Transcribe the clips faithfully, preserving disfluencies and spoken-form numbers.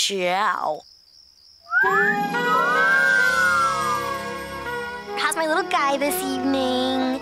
Ciao. How's my little guy this evening?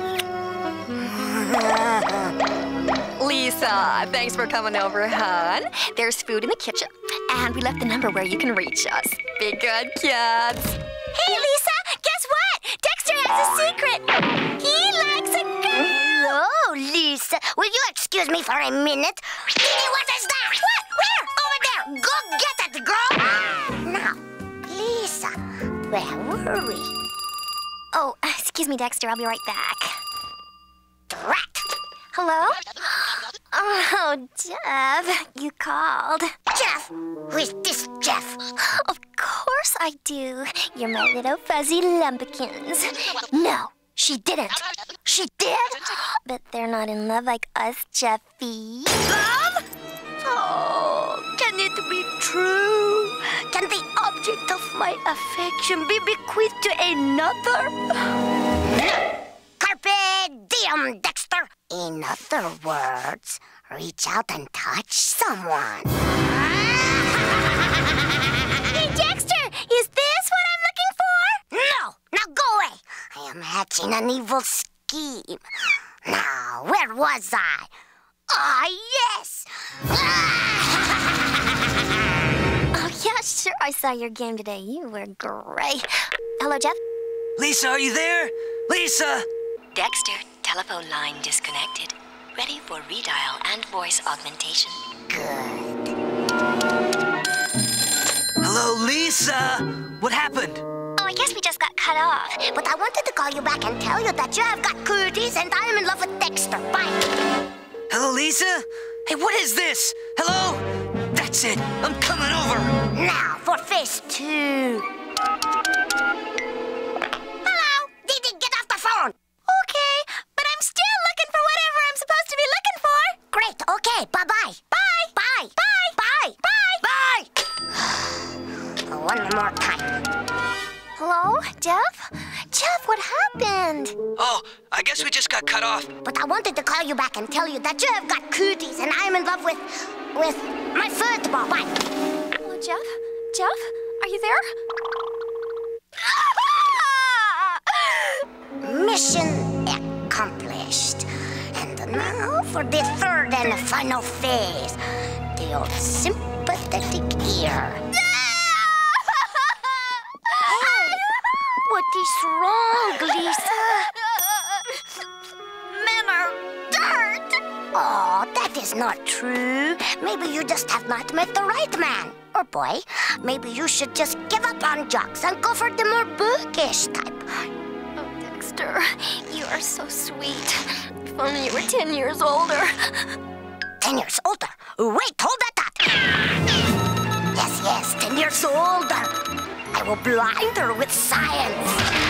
Lisa, thanks for coming over, hon. There's food in the kitchen, and we left the number where you can reach us. Be good, kids. Hey, Lisa, guess what? Dexter has a secret. He likes a girl. Oh, Lisa, will you excuse me for a minute? Dee Dee, what is that? What? Where? Over there. Go get it, girl. Now, Lisa, where were we? Oh, excuse me, Dexter. I'll be right back. Drat. Hello? Oh, Jeff, you called. Jeff? Who is this Jeff? Of course I do. You're my little fuzzy lumpkins. No, she didn't. She did? But they're not in love like us, Jeffy. Love? Oh, can it be true? Can the object of my affection be bequeathed to another? No. Carpe diem, Dexter. In other words, reach out and touch someone. Hey, Dexter, is this what I'm looking for? No, now go away. I am hatching an evil scheme. Now, where was I? Ah, yes. Oh, yeah, sure. I saw your game today. You were great. Hello, Jeff? Lisa, are you there? Lisa! Dexter, telephone line disconnected. Ready for redial and voice augmentation. Good. Hello, Lisa! What happened? Oh, I guess we just got cut off. But I wanted to call you back and tell you that you have got cooties and I am in love with Dexter. Bye. Hello, Lisa? Hey, what is this? Hello? That's it. I'm coming over. Now for phase two. Hello, Dee Dee, get off the phone. Okay, but I'm still looking for whatever I'm supposed to be looking for. Great, okay, bye-bye. Bye. Bye. Bye. Bye. Bye. Bye. One more time. Hello, Jeff? Jeff, what happened? Oh, I guess we just got cut off. But I wanted to call you back and tell you that you have got cooties and I am in love with, with my football. Bye. Hello, Jeff? Jeff, are you there? Mission accomplished. And now for the third and final phase. The old sympathetic ear. What is wrong, Lisa? Men are dirt. Oh, that is not true. Maybe you just have not met the right man. Or boy, maybe you should just give up on jocks and go for the more bookish type. Oh, Dexter, you are so sweet. If only you were ten years older. Ten years older? Wait, hold that thought. Yes, yes, ten years older. I will blind her with science.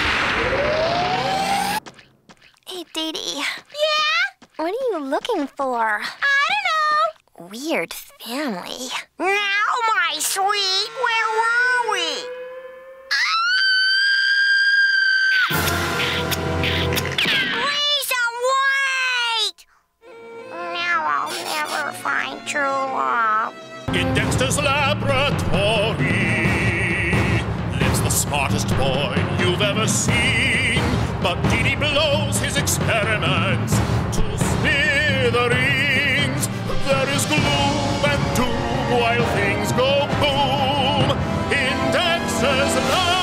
Hey, Dee Dee. Yeah? What are you looking for? I don't know. Weird family. Now, my sweet, where were we? Lisa, wait! Now I'll never find true love. In Dexter's laboratory lives the smartest boy you've ever seen. But Dee Dee blows his experiments to smithereens. There is gloom and doom while things go boom in Dexter's laboratory.